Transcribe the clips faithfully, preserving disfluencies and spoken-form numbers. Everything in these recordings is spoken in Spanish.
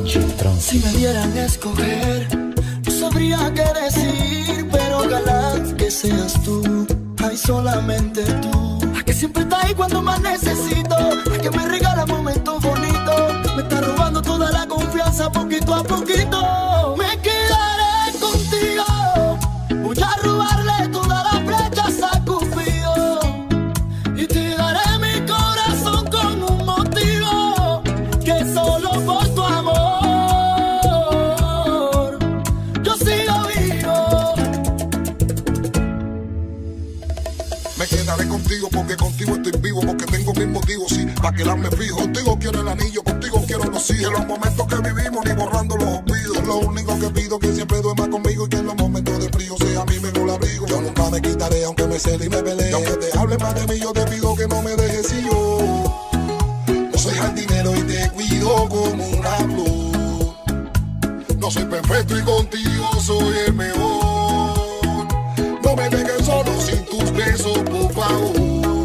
Si me dieran a escoger, no sabría qué decir, pero ojalá que seas tú, ay, solamente tú. La que siempre está ahí cuando más necesito, la que me regala momentos bonitos, me está robando toda la confianza poquito a poquito. Me quedaré contigo, voy a robarle todas las flechas a Cupido y te daré mi corazón con un motivo, que solo por tu amor yo sigo vivo. Me quedaré contigo porque contigo estoy vivo, porque tengo mis motivos, sí, para quedarme fijo. Contigo quiero el anillo, contigo quiero los hijos. En los momentos que vivimos ni borrando los olvidos. Lo único que pido que siempre duerma conmigo y que en los momentos de frío sea mi mejor abrigo. Yo nunca me quitaré aunque me cede y me pelee. Y aunque te hable más de mí yo te pido que no me dejes si yo no soy jardinero y te cuido como una flor. No soy perfecto y contigo soy el mejor. No me dejes solo sin tus besos, por favor.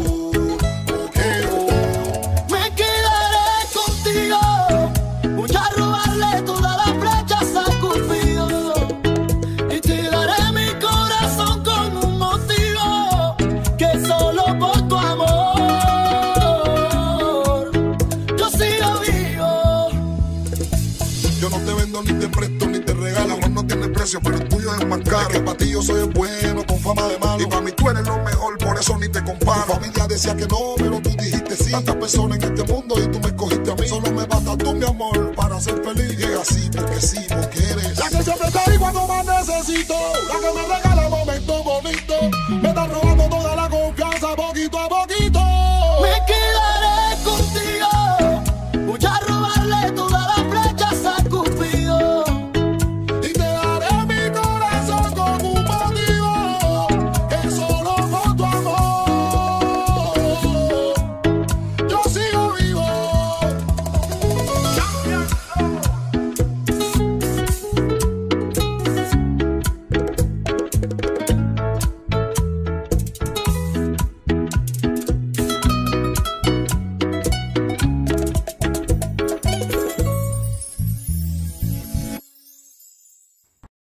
Ni te presto ni te regalo, amor no tiene precio, pero el tuyo es más caro. Que para ti yo soy el bueno, con fama de malo, y para mí tú eres lo mejor, por eso ni te comparo. Tu familia decía que no, pero tú dijiste sí. Tantas personas en este mundo y tú me escogiste a mí. Solo me basta tú, mi amor, para ser feliz. Y así porque sí, porque eres la que siempre está ahí cuando más necesito, la que me regala